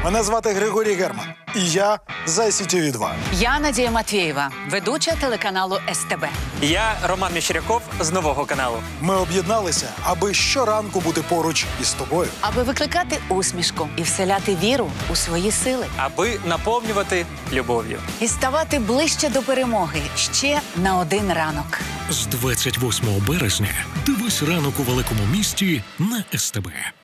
Мене звати Григорій Герман. І я з ICTV 2. Я Надія Матвєєва, ведуча телеканалу СТБ. Я Роман Міщеряков з Нового каналу. Ми об'єдналися, аби щоранку бути поруч із тобою. Аби викликати усмішку і вселяти віру у свої сили. Аби наповнювати любов'ю. І ставати ближче до перемоги ще на один ранок. З 28 березня дивись ранок у великому місті на СТБ.